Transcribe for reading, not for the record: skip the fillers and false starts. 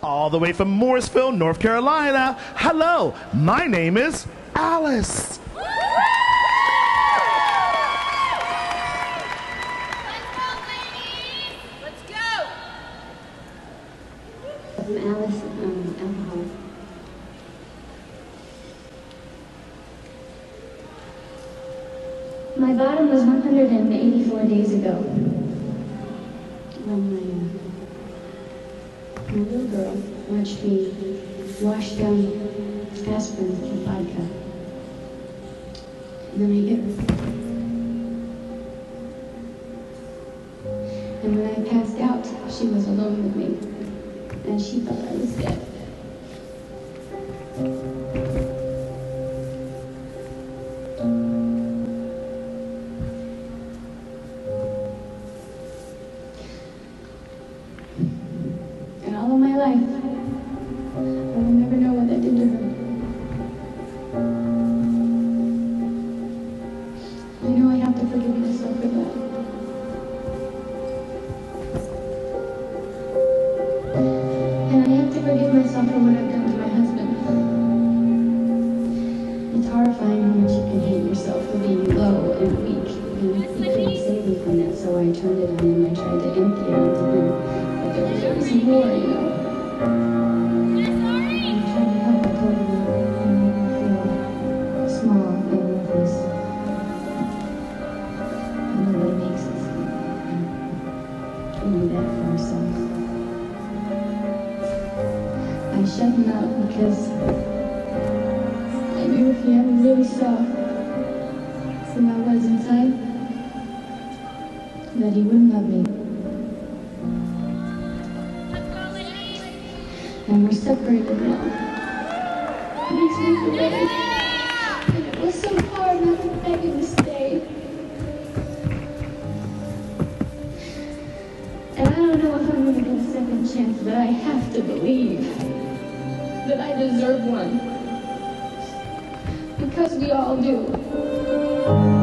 all the way from Morrisville, North Carolina. Hello, my name is Alice. I'm Alice, alcohol. My bottom was 184 days ago. When my little girl watched me wash down aspirin with vodka. And then I hit her. And when I passed out, she was alone with me. And she thought I was dead. And all of my life, I will never know what that did to her. I know I have to forgive myself for that. And I have to forgive myself for what I've done to my husband. It's horrifying how much you can hate yourself for being low and weak. And he couldn't save me from that, so I turned it on him. I tried to empty it onto him. But there was always more, you know. I tried to help. I told him that it made me feel small and worthless. And nobody makes us do that for ourselves. I shut him out because I knew if he ever really saw who I was inside, that he wouldn't love me. And we're separated now. It makes me feel better. And it was so hard not to beg him to stay. And I don't know if I'm going to get a second chance, but I have to believe that I deserve one. Because we all do.